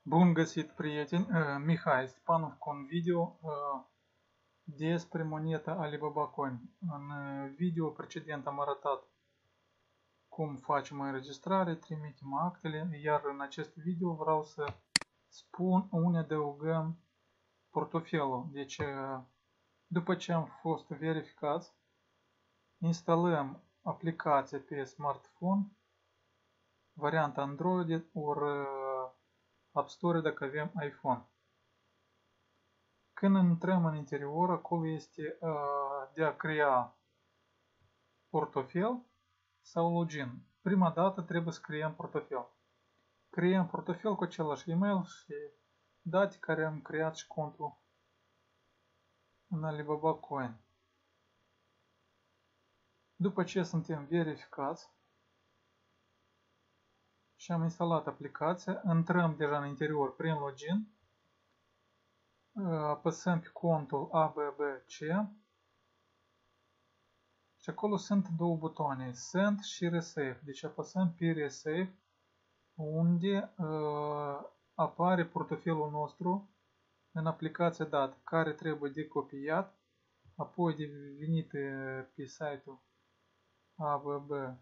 Bun găsit, prieteni! Mihai Stepanov cu un video despre moneta Alibaba Coin. În video precedent am arătat cum facem înregistrare, trimitem actele, iar în acest video vreau să spun unde adăugăm portofelul. Deci, după ce am fost verificați, instalăm aplicația pe smartphone, varianta Android ori App Store dacă avem iPhone. Când intrăm în interior, acolo este de a crea portofel sau login. Prima dată trebuie să creăm portofel. Creăm portofel cu același email și date care am creat și contul în Alibaba Coin. După ce suntem verificați și am instalat aplicația, intrăm deja în interior prin login. Apăsăm pe contul ABBC și acolo sunt două butoane, Send și Receive. Deci apăsăm pe Receive unde apare portofelul nostru în aplicația dată, care trebuie de copiat, apoi de venit pe site-ul ABBC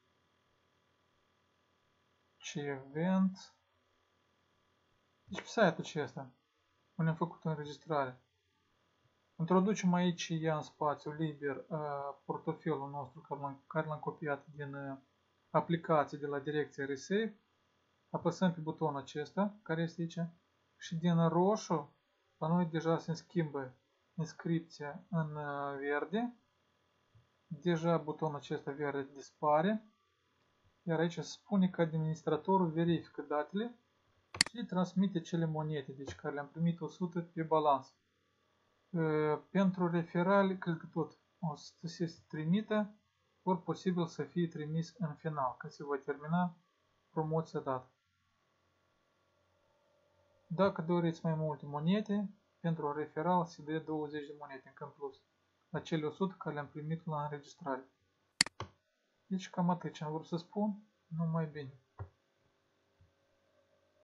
Event. Deci pe site-ul acesta unde am făcut înregistrare. Introducem aici ea în spațiu liber portofelul nostru care l-am copiat din aplicație de la direcția Receive. Apăsăm pe butonul acesta care este aici și din roșu la noi deja se schimbă inscripția în verde. Deja butonul acesta verde dispare. Iar aici se spune că administratorul verifică datele și transmite cele monede, deci care le-am primit 100 pe balans. Pentru referali, cred că tot o să se trimită, ori posibil să fie trimis în final, când se va termina promoția dată. Dacă doriți mai multe monede, pentru referal se dă 20 de monede în plus, la cele 100 care le-am primit la înregistrare. Deci cam atât ce am vrut să spun, numai bine.